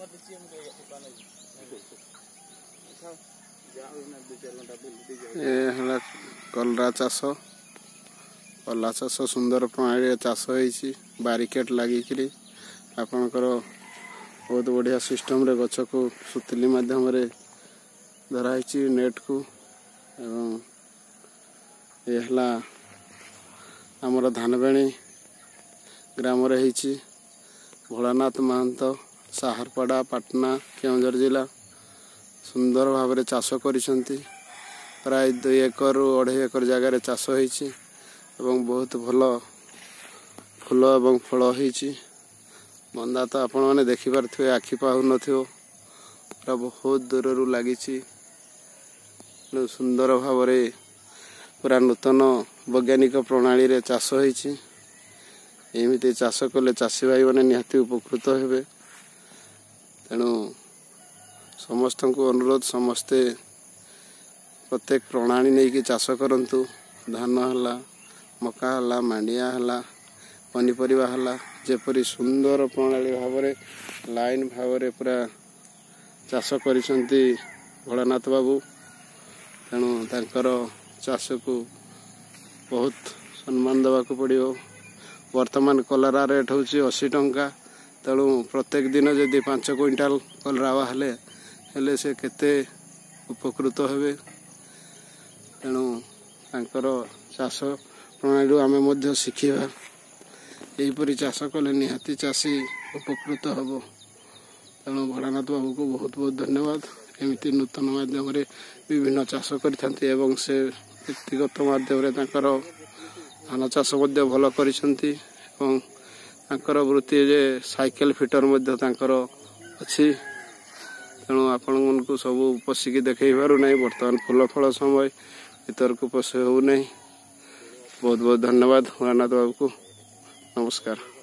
कलरा चाष कला चाष सुंदर प्रणाली चाष होती बारिकेड लगिकी आपणकर बहुत बढ़िया सिस्टम रे गछ को सुतली माध्यम रे धराई नेट को एवं यहला आमर धानबेणी ग्राम रे हिची भोलानाथ महंत साहरपड़ा पाटना केउंझर जिला सुंदर भाव रे चाष करिसंती प्राय 2 एकर 2.5 एकर जगह चाष होईची एवं बहुत भल फूल एवं फल होईची मंदा तो आपण माने देखि पारथिबे आखि पाहु नथियो पूरा बहुत दूर रु लागिची सुंदर भाव रे पूरा नूतन वैज्ञानिक प्रणाली रे चाष होईची एमिति चाष कले चाषी भाई माने निहाती उपकृत हेबे तेणु समस्त को अनुरोध समस्ते प्रत्येक प्रणाली नहीं कि चाष करंतु धान हला मका हला मांडिया हला पनीपरिया हला जेपरी सुंदर प्रणाली भाव रे लाइन भाव रे पूरा चाष करिसंती भोलानाथ बाबू तेणु तांकर चाष को बहुत सम्मान देवा को पड़ियो वर्तमान कलरा रेट होची 80 टंका तेणु प्रत्येक दिन जदि 5 क्विंटाल कलरा हेले से केते उपकृत हेबे तेणु तांकर चाष प्रणाली आमे मध्य शिखिबा एहीपरि चाष कले निहाती चाषी उपकृत हबो तेणु भोलानाथ बाबू को बहुत बहुत धन्यवाद एमिति नूतन माध्यम रे विभिन्न चाष करिथांती एवं से व्यक्तिगत माध्यम रे तांकर धान चाष मध्य भल करिसंती एवं तांकर वृत्ति जे साइकेल फिटर मध्य तांकर अछि तेणु आपण को सब पशिकी देखै पारु नै वर्तमान फूल फल समय भीतर को पशे हो नहीं बहुत बहुत धन्यवाद भोलानाथ बाबू को नमस्कार।